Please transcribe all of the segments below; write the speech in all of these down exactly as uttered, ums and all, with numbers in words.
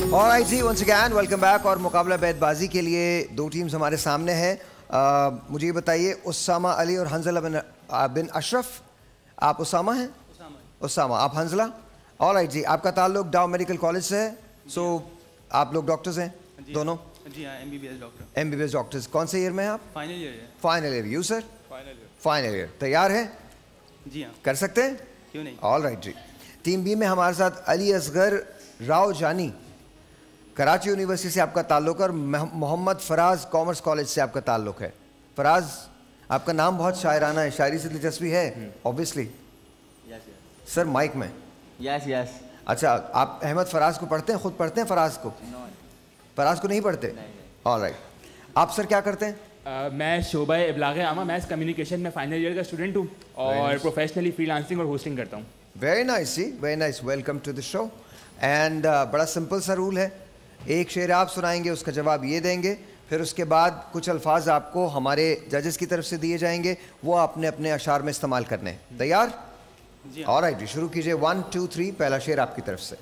Alright जी, once again welcome back. और मुकाबला बैतबाजी के लिए दो टीम्स हमारे सामने हैं। uh, मुझे ये बताइए, उसामा अली और हंजला बिन बिन अशरफ, आप उसामा हैं? उसामा, उसामा आप हंजला। ऑलराइट जी, आपका ताल्लुक डाउ मेडिकल कॉलेज से है, सो so, आप लोग डॉक्टर्स हैं दोनों? जी हाँ, एमबीबीएस डॉक्टर। MBBS doctors. कौन से ईयर में हैं आप? फाइनल ईयर है। Final year. You sir? Final year. Final year. तैयार हैं? जी हाँ। कर सकते हैं? क्यों नहीं। ऑलराइट जी। टीम बी में हमारे साथ अली असगर राव जानी, कराची यूनिवर्सिटी से आपका ताल्लुक, और मोहम्मद फराज कॉमर्स कॉलेज से आपका ताल्लुक है। फराज, आपका नाम बहुत शायराना है, शायरी से दिलचस्पी है ऑब्वियसली? सर माइक में। Yes yes. अच्छा, आप अहमद फराज को पढ़ते हैं? खुद पढ़ते हैं फराज को? no. फराज को नहीं पढ़ते? ऑलराइट। आप सर क्या करते हैं? uh, मैं शोबा इब्लाग आमा मैथ्स कम्युनिकेशन में फाइनल ईयर का स्टूडेंट हूँ और प्रोफेशनली फ्रीलांसिंग और होस्टिंग करता हूँ। वेरी नाइस जी, very nice. Welcome to the show. And बड़ा सिंपल सा रूल है, एक शेर आप सुनाएंगे, उसका जवाब ये देंगे, फिर उसके बाद कुछ अल्फाज आपको हमारे जजेस की तरफ से दिए जाएंगे, वो आपने अपने अशार में इस्तेमाल करने हैं। तैयार? ऑलराइट जी, शुरू कीजिए। वन टू थ्री, पहला शेर आपकी तरफ से।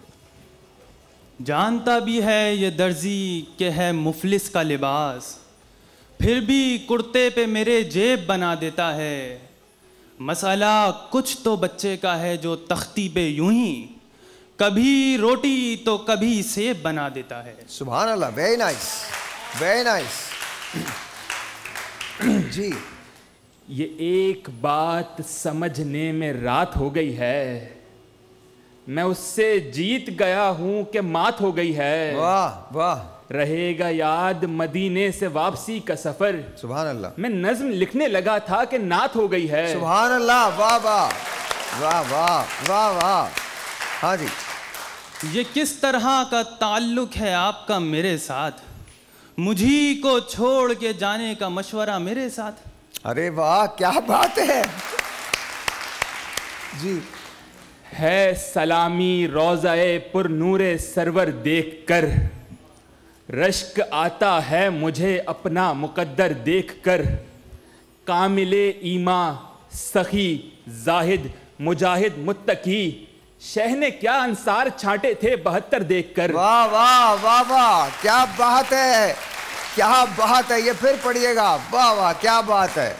जानता भी है ये दर्जी के है मुफलिस का लिबास, फिर भी कुर्ते पे मेरे जेब बना देता है। मसाला कुछ तो बच्चे का है जो तख्ती पे यूं ही कभी रोटी तो कभी सेब बना देता है। सुभान अल्लाह, वेरी नाइस, वेरी नाइस जी। ये एक बात समझने में रात हो गई है, मैं उससे जीत गया हूं कि मात हो गई है। वाह वाह। रहेगा याद मदीने से वापसी का सफर। सुभान अल्लाह। मैं नज्म लिखने लगा था कि नात हो गई है। सुभान अल्लाह। वाह वाह वाह वाह वाह वाह। हाँ जी। ये किस तरह का ताल्लुक है आपका मेरे साथ, मुझी को छोड़ के जाने का मशवरा मेरे साथ। अरे वाह, क्या बात है जी। है सलामी रोज़ाए पुर नूरे सरवर देखकर, रश्क आता है मुझे अपना मुकद्दर देखकर। कामिले ईमा सखी जाहिद मुजाहिद मुत्तकी, शह ने क्या अंसार छांटे थे बहत्तर देखकर। वाह वाह वाह वाह, क्या बात है, क्या बात है। ये फिर पढ़िएगा। वाह वाह, क्या बात है।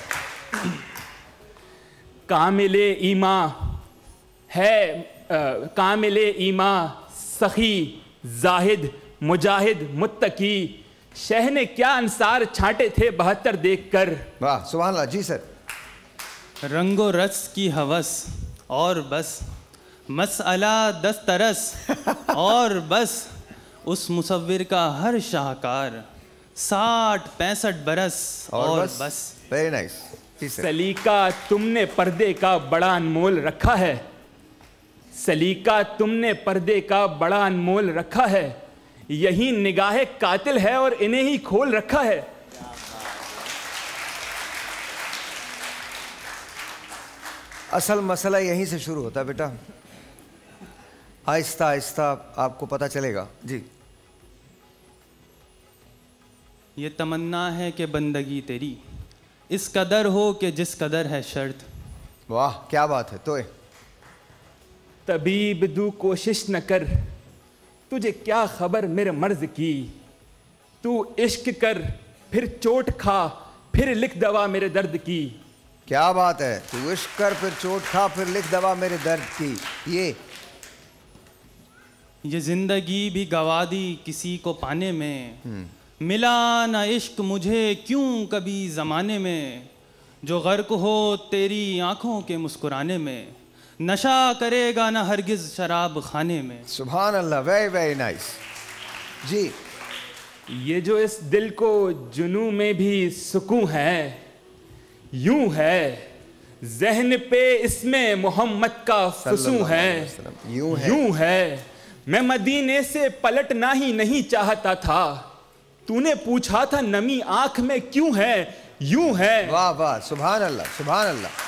कामिले ईमा है, कामिले ईमा सखी जाहिद मुजाहिद मुत्तकी, शह ने क्या अंसार छांटे थे बहत्तर देखकर। वाह, सुभान अल्लाह जी। सर, रंगो रस की हवस और बस, मसअला दस तरस और बस, उस मुसव्विर का हर शाहकार, साठ पैंसठ बरस और, और बस, बस। Very nice. सलीका तुमने पर्दे का बड़ा अनमोल रखा है, सलीका तुमने पर्दे का बड़ा अनमोल रखा है। यही निगाहे कातिल है और इन्हें ही खोल रखा है। असल मसला यहीं से शुरू होता है बेटा, आहिस्ता आहिस्ता आपको पता चलेगा जी। ये तमन्ना है कि बंदगी तेरी इस कदर हो कि जिस कदर है शर्त। वाह, क्या बात है। तो तबीब दू कोशिश न कर, तुझे क्या खबर मेरे मर्ज की। तू इश्क कर फिर चोट खा, फिर लिख दवा मेरे दर्द की। क्या बात है। तू इश्क कर फिर चोट खा, फिर लिख दवा मेरे दर्द की। ये ये जिंदगी भी गवा दी किसी को पाने में, मिला ना इश्क मुझे क्यों कभी ज़माने में। जो गर्क हो तेरी आंखों के मुस्कुराने में, नशा करेगा ना हरगिज शराब खाने में। सुभान अल्लाह, वेरी वेरी नाइस जी। ये जो इस दिल को जुनू में भी सुकून है, यूं है जहन पे इसमें मोहम्मद का फुसू है। यूं है, यूं है। मैं मदीने से पलटना ही नहीं चाहता था, तूने पूछा था नमी आंख में क्यों है। यूं है। वाह वाह, सुभान अल्लाह, सुभान अल्लाह।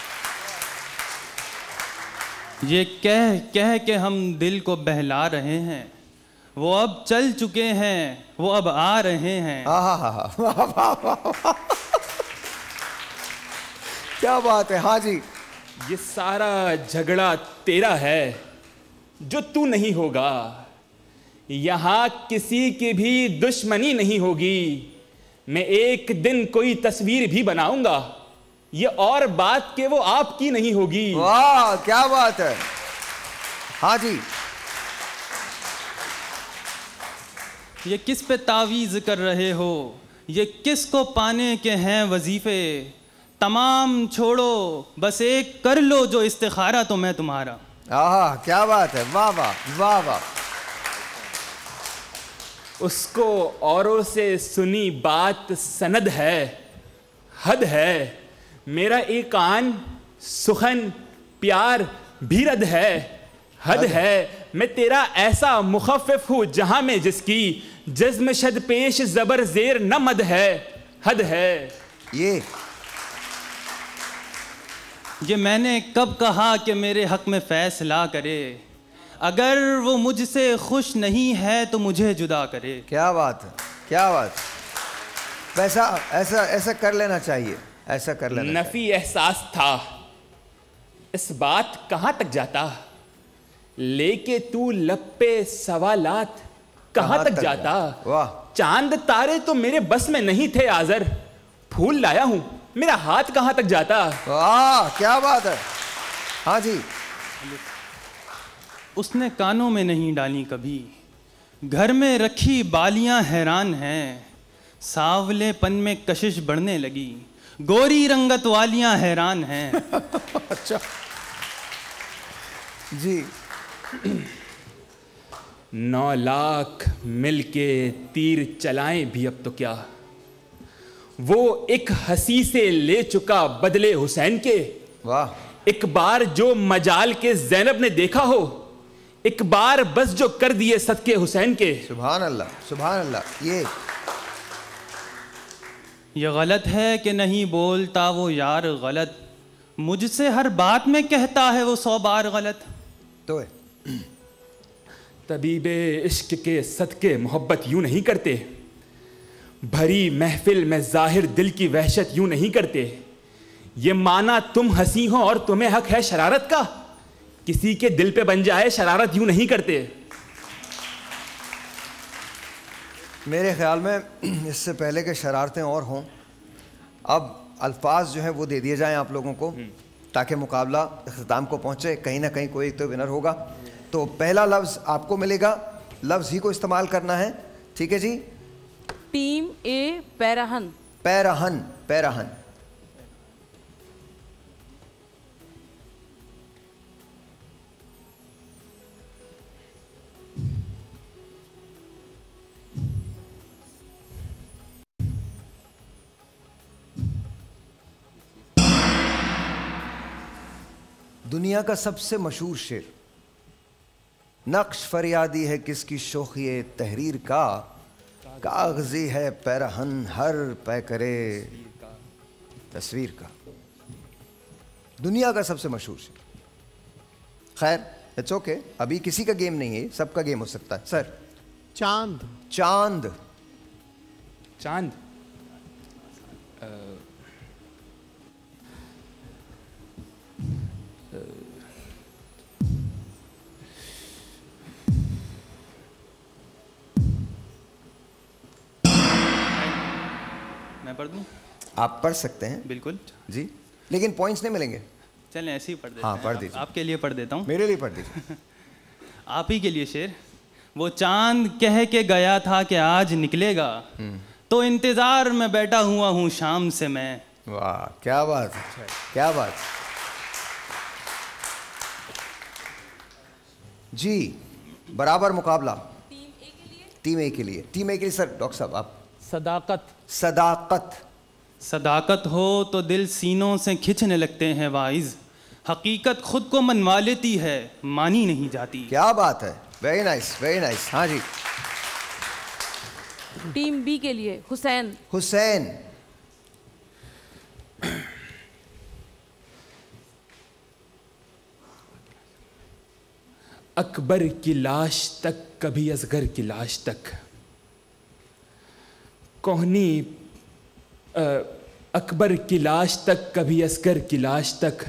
ये कह कह के हम दिल को बहला रहे हैं, वो अब चल चुके हैं, वो अब आ रहे हैं। हाँ हाँ हाँ, वाह वाह वाह, क्या बात है। हाँ जी। ये सारा झगड़ा तेरा है, जो तू नहीं होगा। यहाँ किसी की भी दुश्मनी नहीं होगी। मैं एक दिन कोई तस्वीर भी बनाऊंगा, ये और बात कि वो आपकी नहीं होगी। वाह क्या बात है। हाँ जी, ये किस पे तावीज़ कर रहे हो, ये किस को पाने के हैं वजीफे, तमाम छोड़ो बस एक कर लो जो इस्तिखारा तो मैं तुम्हारा। आहा क्या बात है, वाह वाह वाह वाह। उसको औरों से सुनी बात सनद है, हद है। मेरा एक आन सुखन प्यार भी रद है, हद है। मैं तेरा ऐसा मुखफ़िफ़ हूँ जहां में जिसकी जज्म शद पेश जबर जेर न मद है, हद है। ये ये मैंने कब कहा कि मेरे हक में फैसला करे, अगर वो मुझसे खुश नहीं है तो मुझे जुदा करे। क्या बात है, क्या बात। वैसा ऐसा ऐसा कर लेना चाहिए, ऐसा कर लेना नफी एहसास था, इस बात कहाँ तक जाता, लेके तू लपे सवालात कहाँ तक जाता। वाह। चांद तारे तो मेरे बस में नहीं थे आजर, फूल लाया हूं मेरा हाथ कहाँ तक जाता। वाह क्या बात है। हाँ जी। उसने कानों में नहीं डाली कभी, घर में रखी बालियां हैरान हैं, सावलेपन में कशिश बढ़ने लगी, गोरी रंगत वालियां हैरान हैं। अच्छा जी। नौ लाख मिलके तीर चलाएं भी अब तो क्या, वो एक हंसी से ले चुका बदले हुसैन के। वाह। एक बार जो मजाल के ज़ैनब ने देखा हो, एक बार बस जो कर दिए सदके हुसैन के। सुभान अल्लाह सुभान अल्लाह। ये ये गलत है कि नहीं बोलता वो यार गलत, मुझसे हर बात में कहता है वो सौ बार गलत। तो है। तबीबे इश्क के सदके मोहब्बत यूं नहीं करते, भरी महफिल में जाहिर दिल की वहशत यूं नहीं करते। ये माना तुम हंसी हो और तुम्हें हक है शरारत का, किसी के दिल पे बन जाए शरारत यूं नहीं करते। मेरे ख्याल में इससे पहले के शरारतें और हों, अब अल्फाज जो हैं वो दे दिए जाएं आप लोगों को, ताकि मुकाबला इख्तिताम को पहुँचे। कहीं ना कहीं कोई तो विनर होगा। तो पहला लफ्ज़ आपको मिलेगा, लफ्ज़ ही को इस्तेमाल करना है, ठीक है जी। टीम ए पैराहन। पैराहन, पैराहन। दुनिया का सबसे मशहूर शेर, नक्श फरियादी है किसकी शोखिए तहरीर का, कागजी है पैराहन हर पै करे तस्वीर का। दुनिया का सबसे मशहूर शेर। खैर इट्स ओके, अभी किसी का गेम नहीं है, सबका गेम हो सकता है। सर। चांद। चांद। चांद मैं पढ़ दूं? आप पढ़ सकते हैं बिल्कुल जी, लेकिन पॉइंट्स नहीं मिलेंगे। चलें ऐसे ही पढ़ देते हाँ, हैं। पढ़ आप- दीजिए। आपके लिए पढ़ देता हूँ, मेरे लिए पढ़ दीजिए। आप ही के लिए शेर। वो चांद कह के गया था कि आज निकलेगा, तो इंतजार में बैठा हुआ हूँ शाम से मैं। वाह क्या बात है, क्या बात जी। बराबर मुकाबला टीम ए के लिए। टीम ए के लिए सर डॉक्टर साहब आप। सदाकत। सदाकत। सदाकत हो तो दिल सीनों से खिंचने लगते हैं वाइज, हकीकत खुद को मनवा लेती है मानी नहीं जाती। क्या बात है, वेरी नाइस वेरी नाइस। हाँ जी। टीम बी के लिए हुसैन। हुसैन। अकबर की लाश तक कभी असगर की लाश तक, कोहनी अकबर की लाश तक कभी असगर की लाश तक,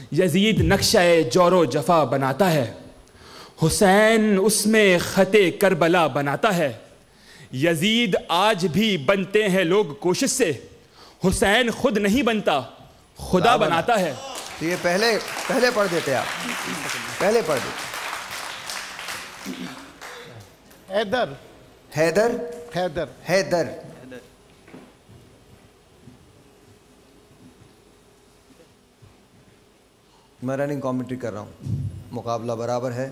यजीद नक्शे जोरो जफा बनाता है, हुसैन उसमें खते करबला बनाता है। यजीद आज भी बनते हैं लोग कोशिश से, हुसैन खुद नहीं बनता खुदा बनाता है। तो ये पहले पहले पढ़ देते आप, पहले पढ़ देते। हैदर हैदर हैदर हैदर मैं रनिंग कमेंट्री कर रहा हूँ, मुकाबला बराबर है।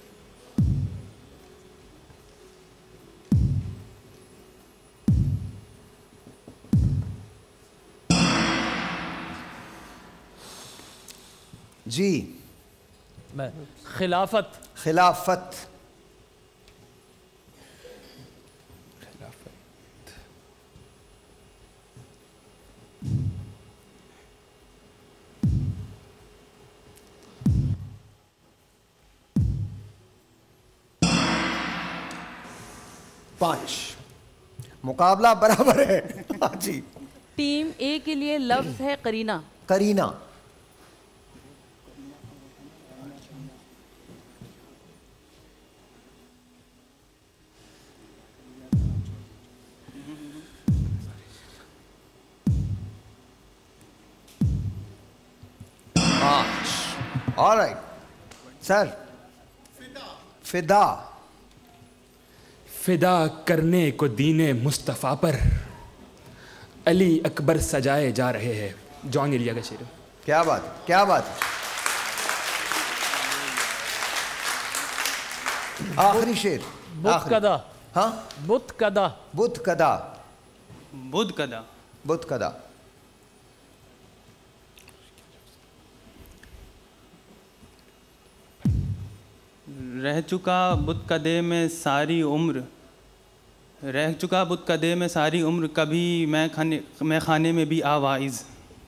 जी मैं खिलाफत खिलाफत पांच, मुकाबला बराबर है। हाँ जी। टीम ए के लिए लफ्ज है करीना। करीना पांच। Alright sir. फिदा फिदा करने को दीने मुस्तफ़ा पर अली अकबर सजाए जा रहे हैं। जॉन एलिया का शेर। क्या बात, क्या बात। आखिरी शेर। बुत कदा। हाँ, बुत कदा। बुत कदा। बुध कदा। बुत कदा। रह चुका बुत कदे में सारी उम्र, रह चुका बुत कदे में सारी उम्र, कभी मैं खाने मैं खाने में भी आवाइज।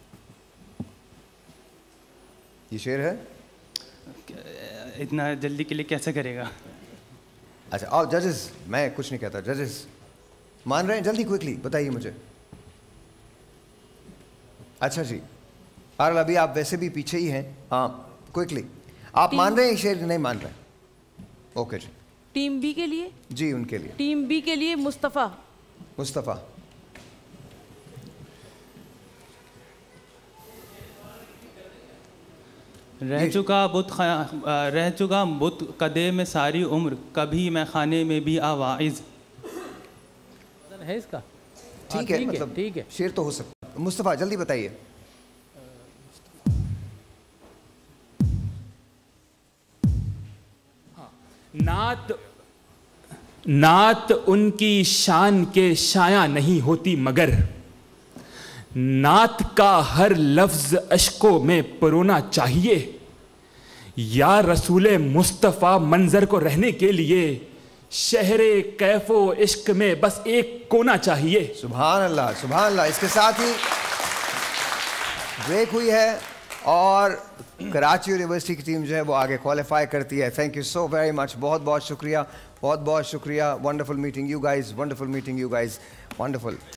ये शेर है। इतना जल्दी के लिए कैसे करेगा? अच्छा, और जजेस, मैं कुछ नहीं कहता, जजेस मान रहे हैं? जल्दी क्विकली बताइए मुझे। अच्छा जी, और अभी आप वैसे भी पीछे ही हैं। हाँ, क्विकली आप मान रहे हैं शेर? नहीं मान रहे? ओके जी। टीम बी के लिए? जी, उनके लिए। टीम बी के लिए मुस्तफ़ा। मुस्तफ़ा। रह चुका बुत रह चुका बुत कदे में सारी उम्र, कभी मैं खाने में भी आवाइज। है इसका? ठीक है, मतलब ठीक है। शेर तो हो सकता है। मुस्तफ़ा जल्दी बताइए। नात नात उनकी शान के शाया नहीं होती, मगर नात का हर लफ्ज अश्कों में परोना चाहिए। या रसूले मुस्तफ़ा मंजर को रहने के लिए शहरे कैफो इश्क में बस एक कोना चाहिए। सुभान अल्लाह, सुभान अल्लाह। इसके साथ ही ब्रेक हुई है और कराची यूनिवर्सिटी की टीम जो है वो आगे क्वालिफाई करती है। Thank you so very much, बहुत बहुत शुक्रिया, बहुत बहुत शुक्रिया। Wonderful meeting you guys, wonderful meeting you guys, wonderful.